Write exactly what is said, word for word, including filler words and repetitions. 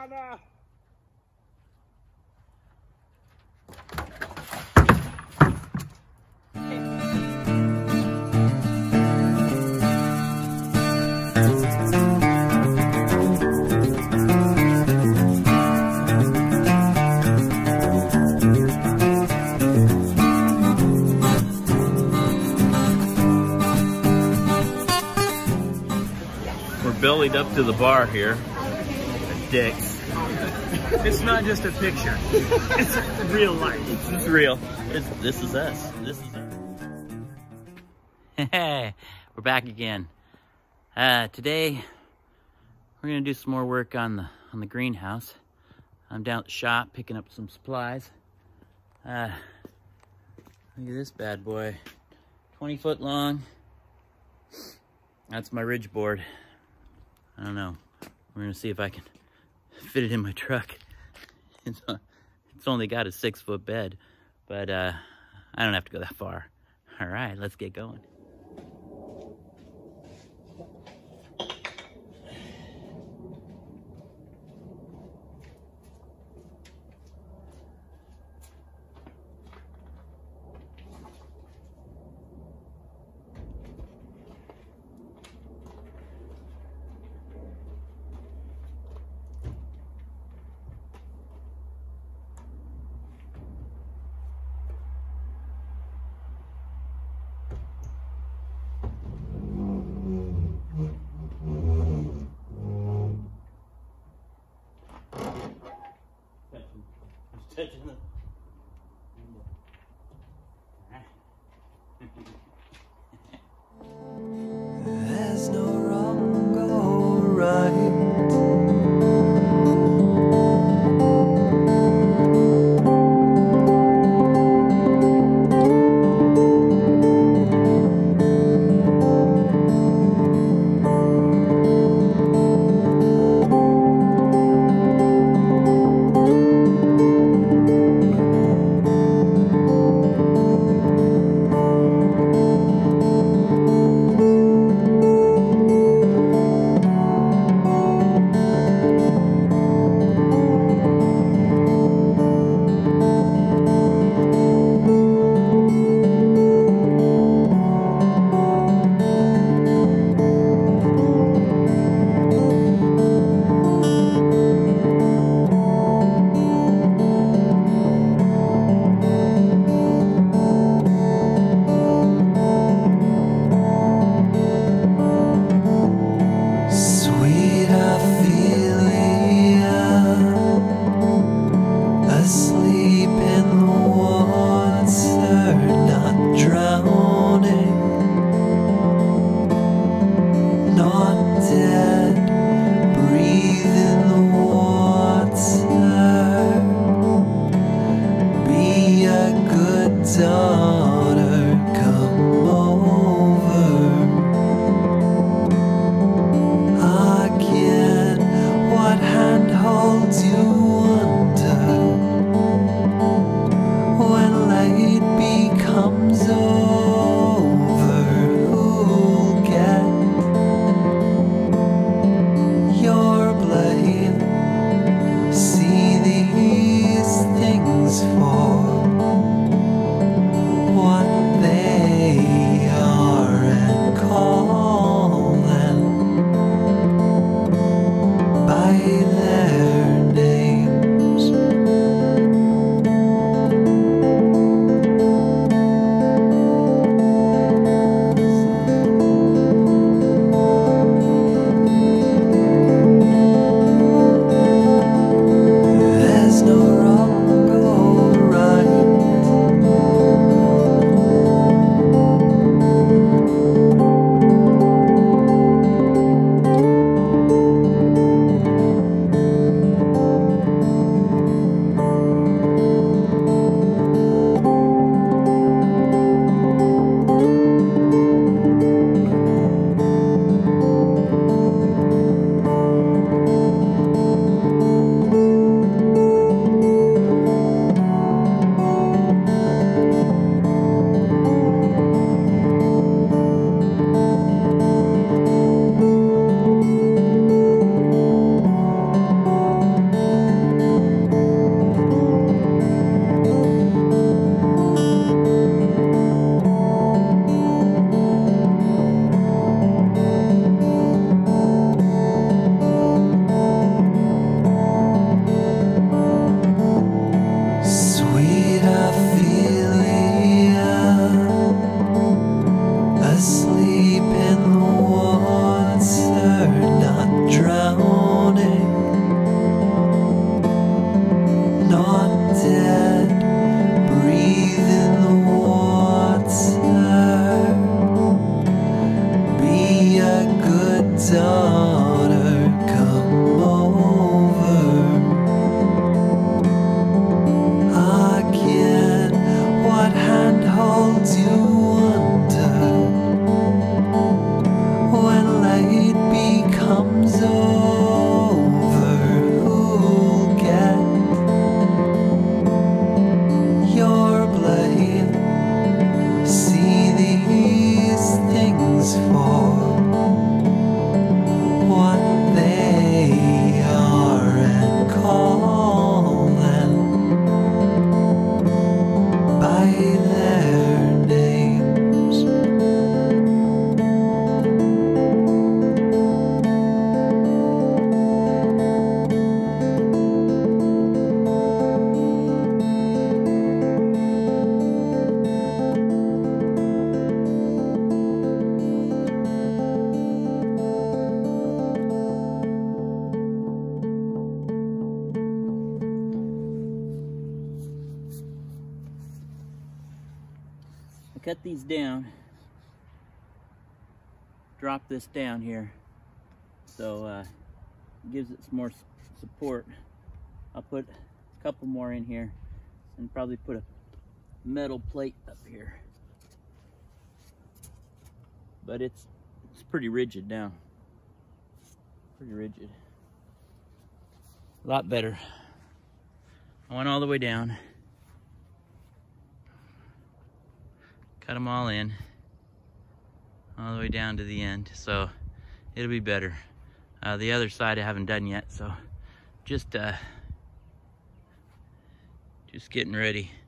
no. Bellied up to the bar here. Dicks. It's not just a picture. It's real life. This is real. This, this is us. This is us. Hey, we're back again. Uh, today we're gonna do some more work on the on the greenhouse. I'm down at the shop picking up some supplies. Uh, look at this bad boy. twenty foot long. That's my ridge board. I don't know. We're gonna see if I can fit it in my truck. It's, it's only got a six foot bed, but uh, I don't have to go that far. All right, let's get going. Touching the There's no wrong or right. cut these down, drop this down here, so uh, it gives it some more support. I'll put a couple more in here and probably put a metal plate up here. But it's it's pretty rigid now. Pretty rigid. A lot better. I went all the way down. Cut them all in. All the way down to the end. So it'll be better. Uh, the other side I haven't done yet. So just, uh, just getting ready.